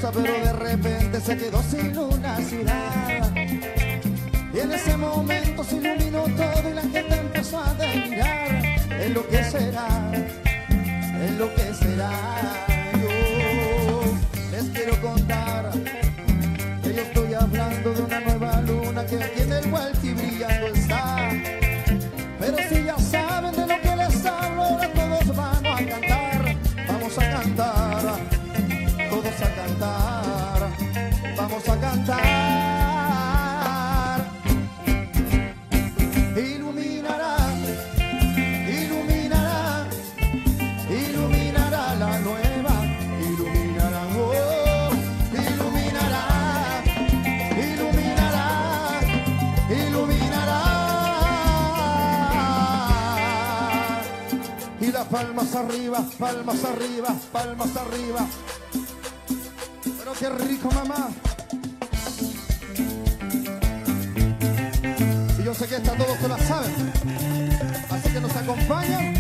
hermosa, pero de repente se quedó sin una ciudad. Y en ese momento se iluminó todo y la gente empezó a delirar. Es lo que será, es lo que será. Yo les quiero contar que yo estoy hablando de una nueva luna que aquí en el Huelqui brillando está. Pero si ya saben de lo que les hablo, ahora todos vamos a cantar. Vamos a cantar, todos a cantar. Vamos a cantar. Iluminará, iluminará, iluminará la nueva. Iluminará, oh, iluminará, iluminará, iluminará. Y las palmas arriba, palmas arriba, palmas arriba. Pero qué rico, mamá. Y yo sé que esta todos se la saben, así que nos acompañan.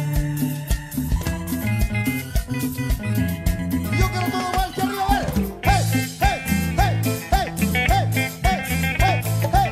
Y yo quiero todo mal que arriba, a ver. ¡Hey, hey, hey, hey, hey, hey, hey,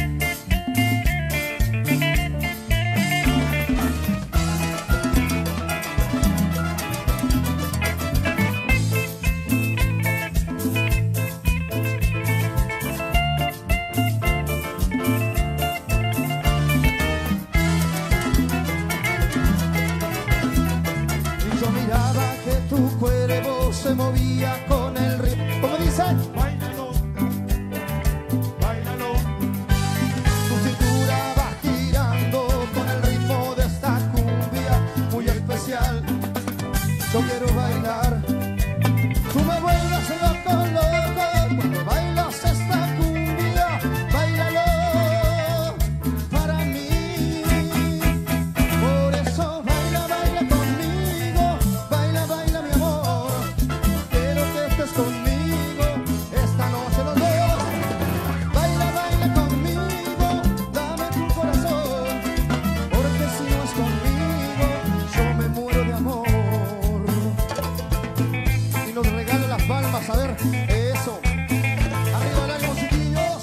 Yo miraba que tu cuerpo se movía con el ritmo. ¿Cómo dice? Báilalo, báilalo. Tu cintura va girando con el ritmo de esta cumbia muy especial. Yo quiero bailar. Tú me vuelves loco, loco cuando bailas esta cumbia. Báilalo para mí. Por eso baila, baila conmigo. Baila, baila mi amor. Quiero que estés conmigo esta noche los dos. Baila, baila conmigo. Dame tu corazón. Porque si no es conmigo yo me muero de amor. Y nos regala las palmas, a ver, eso. Arriba el ánimo, chiquillos.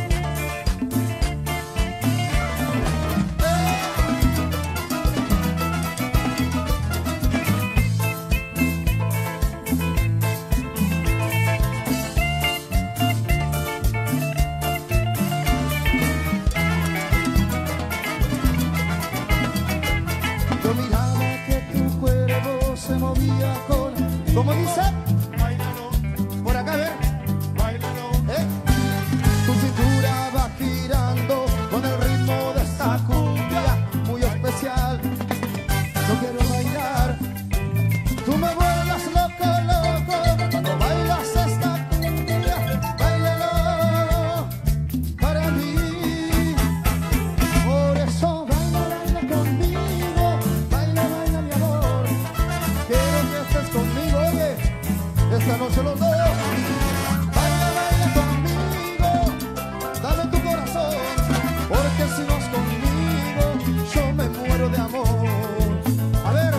Yo miraba que tu cuerpo se movía con... ¿Cómo dice? Báilalo. Por acá, a ver. Báilalo. Tu cintura va girando con el ritmo de esta cumbia muy especial. Yo quiero bailar. Tú me vuelvas loco, loco cuando bailas esta cumbia. Báilalo para mí. Por eso baila, baila conmigo. Baila, baila mi amor. Quiero que estés conmigo, oye, esta noche los dos. Baila, baila conmigo. Dame tu corazón. Porque si no es conmigo yo me muero de amor. A ver.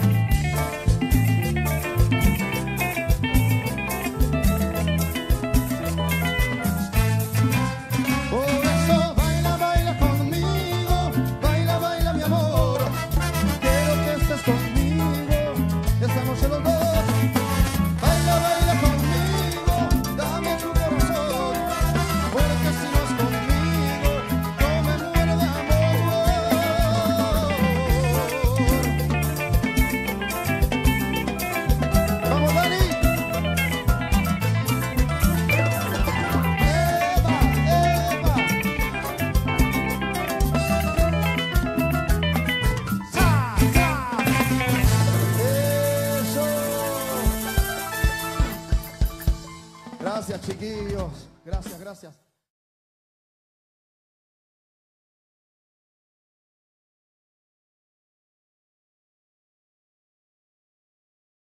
Por eso baila, baila conmigo. Baila, baila mi amor. Quiero que estés conmigo esta noche los dos. Baila, baila conmigo. Dame tu corazón. Porque si no es conmigo yo me muero de amor. Vamos, Dani. Eva, Eva. ¡Sa, sa! Eso. Gracias, chiquillos. Gracias, gracias.